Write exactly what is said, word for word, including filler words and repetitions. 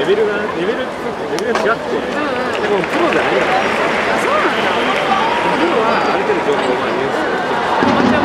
レベルがレベルレベルが違って、でもプロじゃないから。 あ、そうなんだ。 プロはある程度情報をニュースを